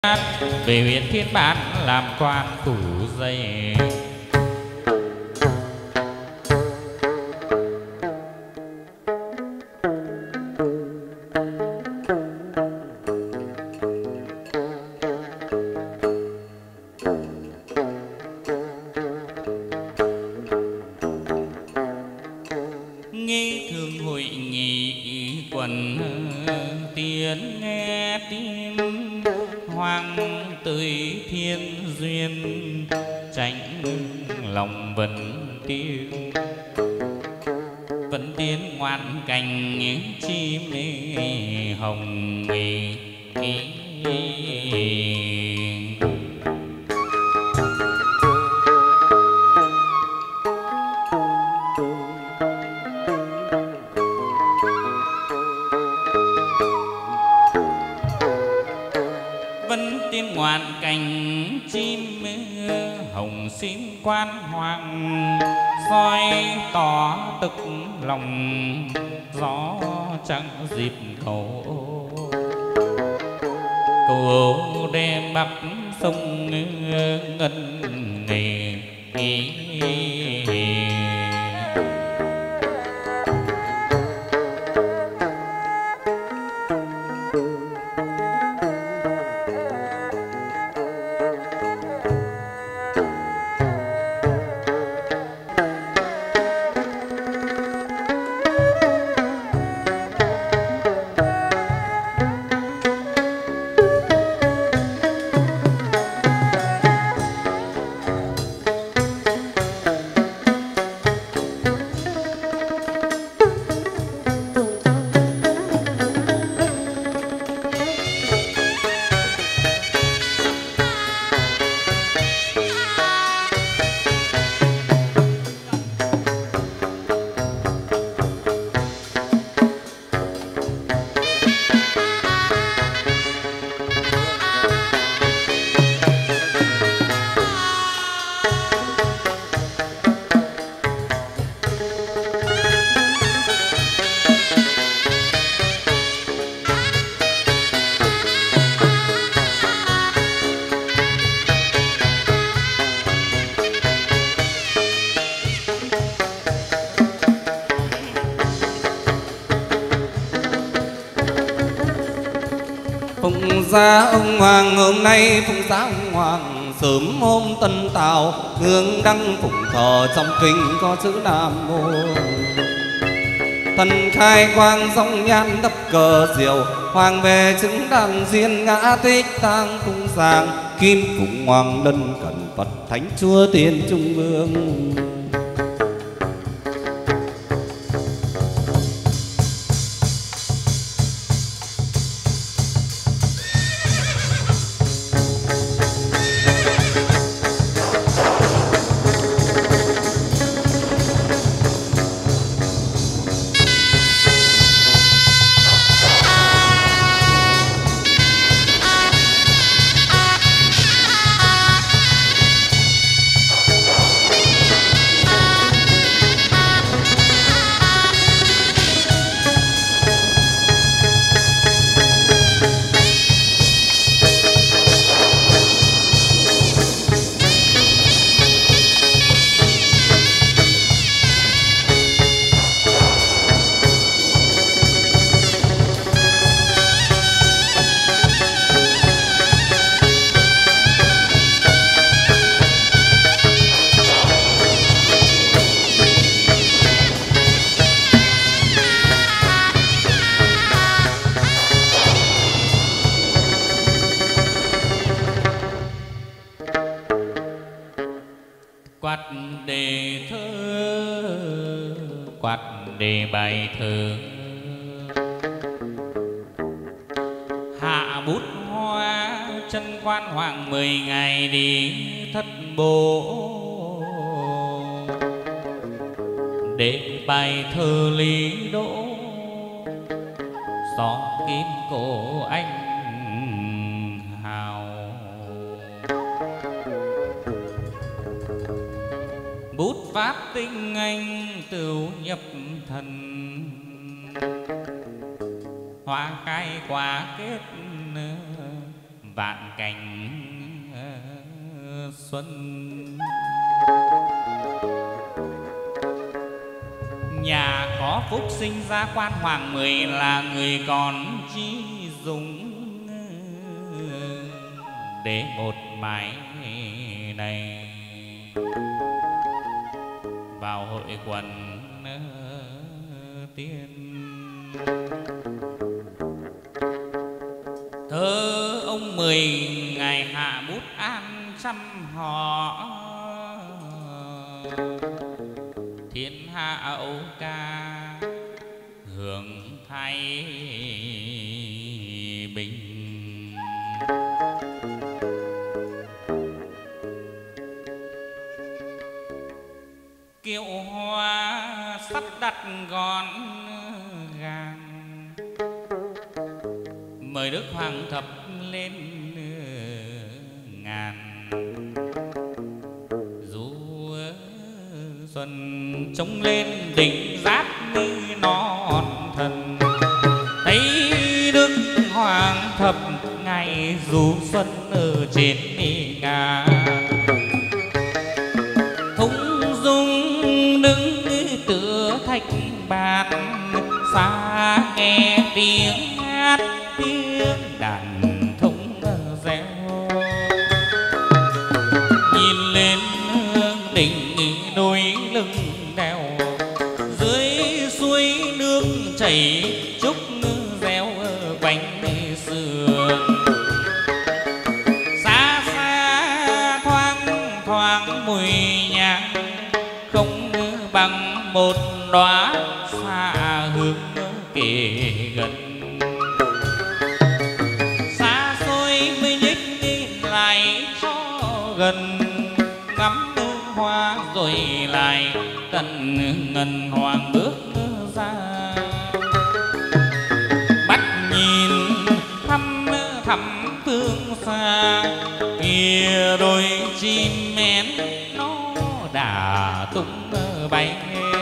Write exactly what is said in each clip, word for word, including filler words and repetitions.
về huyện Thiên Bản làm quan phủ dây. Dịp cầu cầu đem bắc sông ngân nghề. Ra ông hoàng hôm nay phụng giá ông hoàng sớm hôm tân tào hương đăng phụng thờ trong kinh có chữ Nam Mô. Thần khai quang dòng nhan đắp cờ diều hoàng về chứng đàn diên ngã tích tang cung giang kim phụng hoàng lân cẩn Phật thánh chúa tiên trung ương. Đề bài thơ hạ bút hoa chân quan hoàng mười ngày đi thất bộ. Đề bài thơ Lý Đỗ gió kim cổ anh hào. Bút pháp tinh anh tửu nhập thần hoa khai quả kết vạn cảnh xuân. Nhà có phúc sinh ra quan hoàng mười, là người còn chi dùng để một mái này vào hội quần tiên. Thơ ông mười ngày hạ bút an trăm họ, thiên hạ âu ca hưởng thay bình. Kiệu hoa sắp đặt gọn gàng, mời đức hoàng thập lên ngàn. Du xuân trông lên đỉnh giáp như non thần, thấy đức hoàng thập ngày du xuân ở trên ngà. Thung dung đứng tựa thạch bạt, xa nghe tiếng hát tiếng đàn thúng reo. Nhìn lên đỉnh núi lưng đèo, dưới suối nước chảy trúc reo quanh sườn. Xa xa thoáng thoáng mùi nhang, không bằng một đóa xa hương kề gần. Xa xôi mới nhích lại cho gần, ngắm hoa rồi lại tận ngần hoàng bước ra. Bắt nhìn thăm thăm phương xa, kia đôi chim én nó đã tung bay.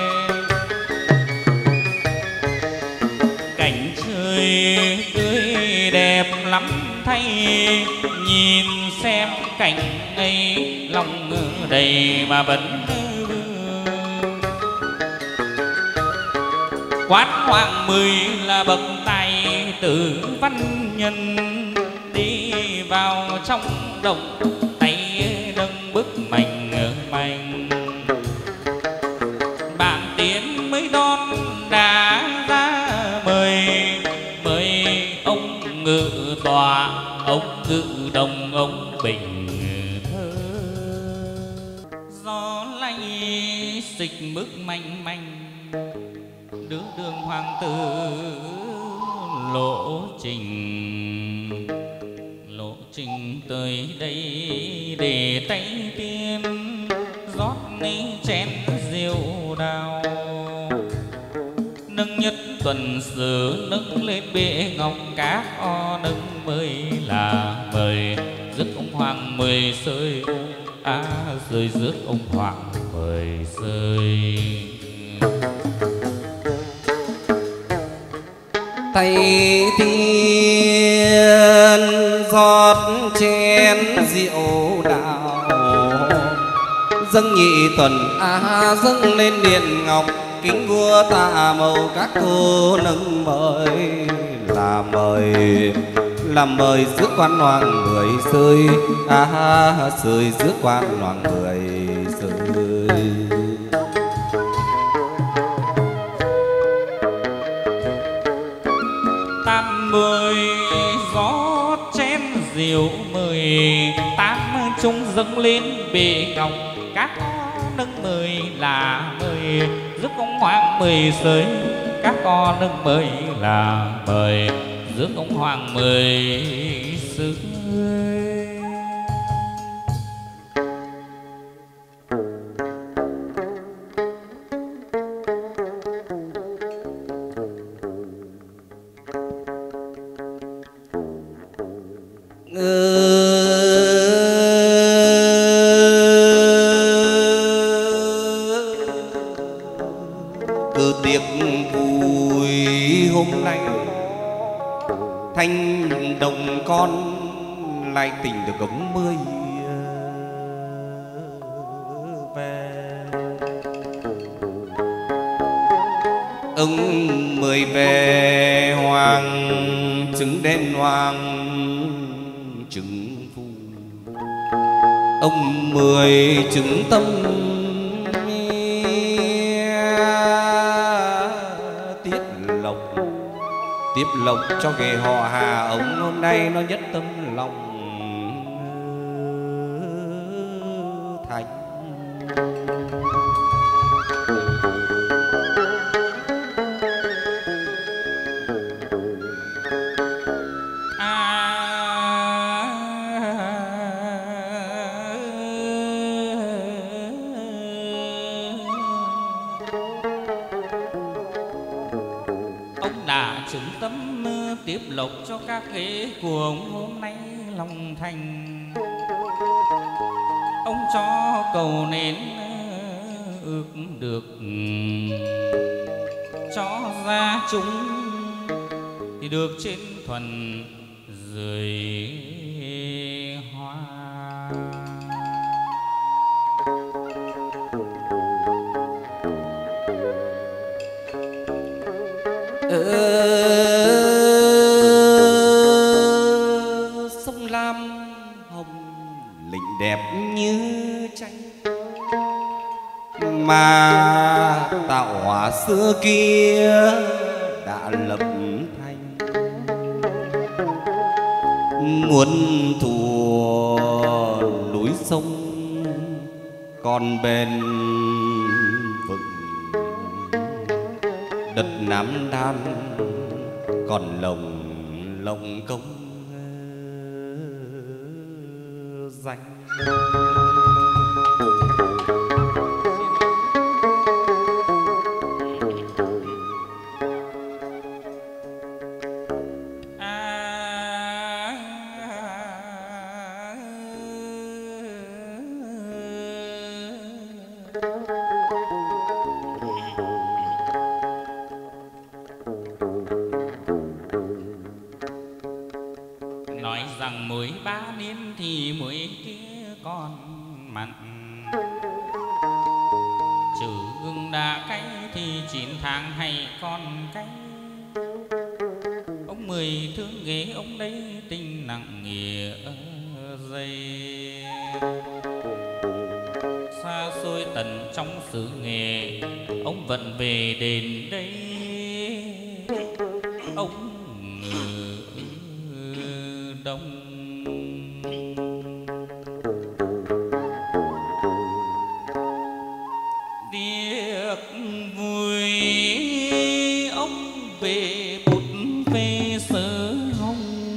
Cảnh trời tươi đẹp lắm thay, nhìn xem cảnh ấy lòng đầy mà vẫn vương. Quán hoàng mười là bậc tài tử văn nhân, đi vào trong đồng tay nâng bức mảnh mảnh. Bạn tiến mới đón đã ra mời, mời ông ngự tòa, ông ngự đồng, ông bình thơ. Gió lay xịch bước manh manh, đưa đường hoàng tử lộ trình. Lộ trình tới đây để tay tiên, rót ní chén rượu đào. Nâng nhất tuần sử nâng lên bệ ngọc, các o nâng mới là mời. Rước ông hoàng mười sơi, à rơi rước ông hoàng mười sơi. Tay tiên rót chén rượu đào, dâng nhị tuần à dâng lên điện ngọc. Kính vua tạ màu các cô nâng mời, là mời làm mời rước quan hoàng mười sơi, à sơi rước quan hoàng mười sơi. Tam mười rót chén rượu mười, tám chung dâng lên bệ ngọc, các nâng mời là mời. Rước ông hoàng mười sơi, các con nâng mời là mời. Rước ông hoàng mười sơi. Từ tiệc vui hôm nay, thanh đồng con nay tình được ông Mười về. Ông Mười về hoàng trứng đen hoàng trứng phu. Ông Mười trứng tâm tiết lộc, tiếp lộc cho nghề họ Hà. Ông hôm nay nó nhất tâm lòng thành. Chứng tâm tiếp lộc cho các ghế của ông hôm nay lòng thành. Ông cho cầu nên ước được cho ra chúng thì được trên thuần rời hoa. Sông Lam hồng lĩnh đẹp như tranh, mà tạo hóa xưa kia đã lập thành. Muôn thùa núi sông còn bền vững, đất Nam Đan còn lồng lồng công danh. Nói rằng mới ba niên thì mới kia còn mặn, trừ gừng đã cay thì chín tháng hay còn cay. Ông Mười thương ghế ông đây tình nặng nghĩa dày, xa xôi tận trong xứ nghề ông vẫn về đến đây. Ông đông tiếc vui ông về bút về sớ hồng,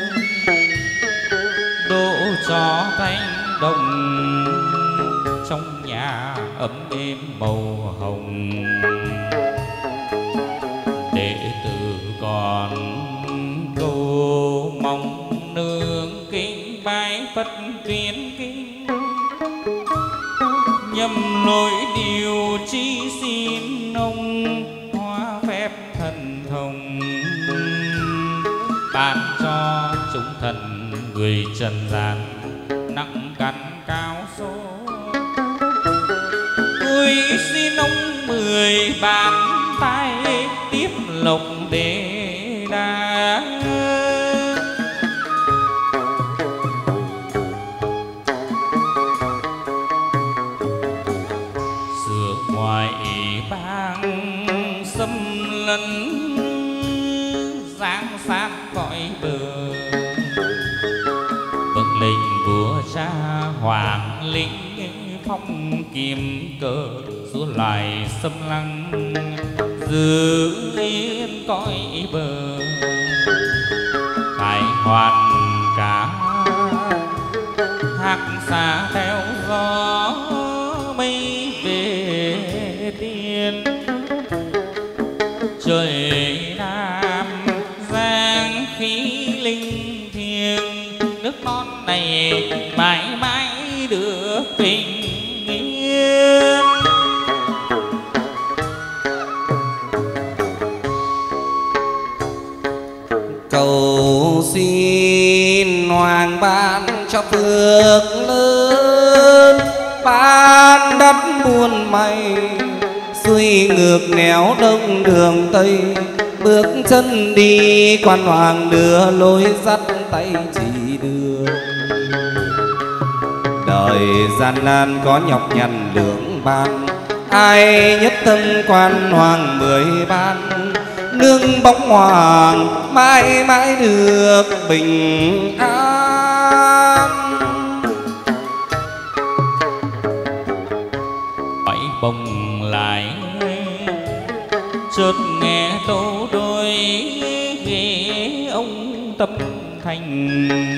đổ cho thanh đồng trong nhà ấm êm màu hồng. Đệ tử còn câu mong nương kinh bái Phật tuyên kinh, nhầm lỗi điều chi xin ông hóa phép thần thông, ban cho chúng thần người trần gian nặng cắn cao số. Tôi xin ông Mười bàn tay tiếp lộc để đa, sửa ngoài bang xâm lấn giang sát cõi bờ. Vâng lệnh vua cha hoàng lĩnh phong kiếm cờ xua loài xâm lăng giữ yên cõi bờ. Tài hoàn cả hạc xa theo gió mây về tiên, trời Nam giang khí linh thiêng, nước non này mãi mãi được bình yên. Cầu xin hoàng hoàng ban cho phước lớn, ban đất buôn may xuôi ngược nẻo đông đường tây. Bước chân đi quan hoàng đưa lối dắt tay chỉ đường. Đời gian nan có nhọc nhằn lưỡng ban, ai nhất tâm quan hoàng mười ban. Nương bóng hoàng mãi mãi được bình an. Bảy bồng lại chợt nghe tấu đôi ghế ông Tâm Thành.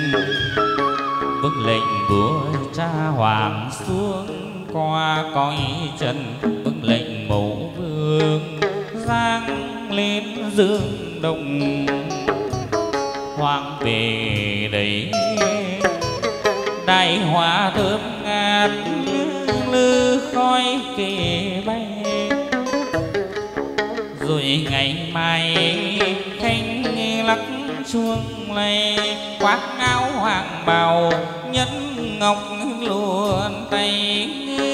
Vâng lệnh vua cha hoàng xuống qua coi trần. Vâng lệnh mẫu vương giang lên dương đồng. Hoàng về đây đại hoa thơm ngát lư khói kề bay. Rồi ngày mai khanh lắc chuông lay, khoác áo hoàng bào nhẫn ngọc luồn tay.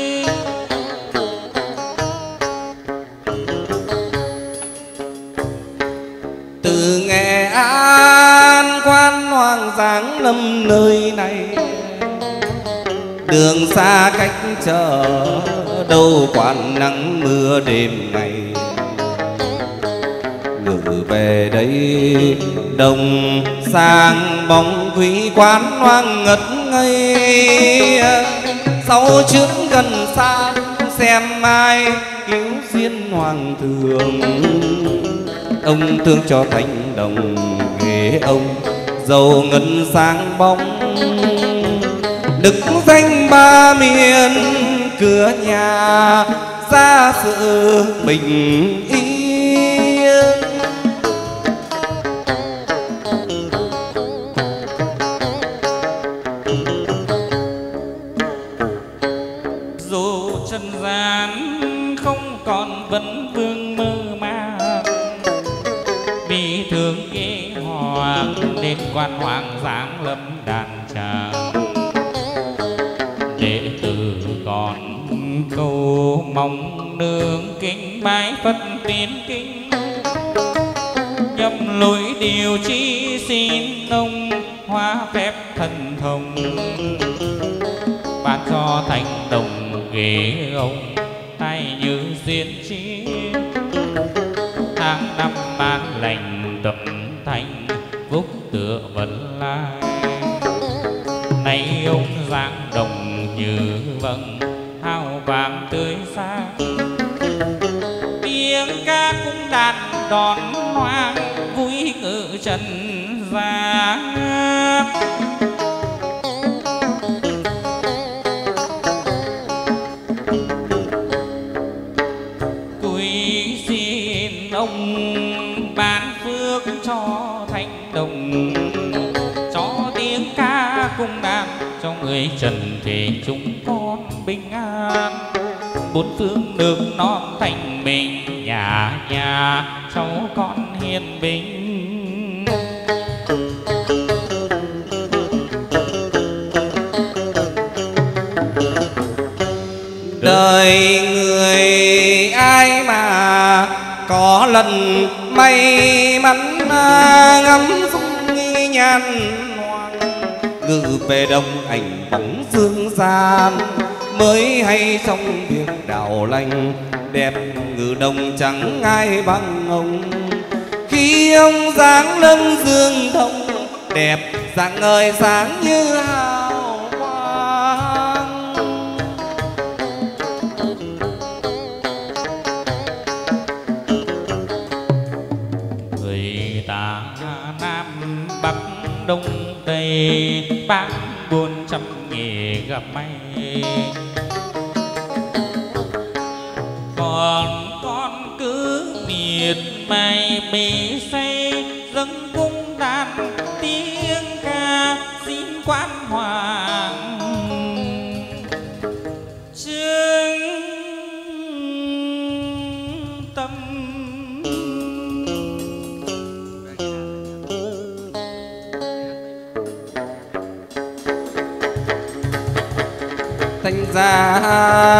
Từ Nghệ An quan hoàng giáng lâm nơi này, đường xa cách chờ đâu quản nắng mưa đêm ngày. Ngự về đây đồng sang bóng quý quán hoang ngất ngây. Sau trước gần xa xem ai cứu duyên hoàng thường. Ông thương cho thành đồng ghế ông giàu ngân sáng bóng. Đức danh ba miền cửa nhà ra sự bình yên. Dù trần gian không còn vấn vương mơ màng, vì thương kế hoàng nên quan hoàng giáng lâm đàn tràng. Đệ tử còn câu mong nương kính bái Phật tiến kinh. Nhâm lối điều chi xin ông hóa phép thần thông. Ban cho thành đồng ghế ông tay như duyên trí. Tháng năm an lành tập thành phúc tựa vân lai. Nay ông giáng đồng như vầng hào vàng tươi sáng. Tiếng ca cũng đàn đón hoang vui ngự trần gian. Cúi xin ông ban phước cho thành đồng, cho tiếng ca cung đàn cho người trần thể chúng con bình an. Bốn phương nước non thành bình, nhà nhà cháu con hiền bình. Đời người ai mà có lần may mắn ngắm dung nhan hoàng. Ngự về đông ảnh bóng dương gian, mới hay trong việc đạo lành. Đẹp ngự đông chẳng ai bằng ông, khi ông dáng lâm dương thông. Đẹp dạng ngời sáng như hào quang. Người ta Nam Bắc Đông Tây, bác buôn trăm nghề gặp may. Còn con cứ miệt mài bề say, dâng cung đàn tiếng ca xin quan hoàng chứng tâm. thành ra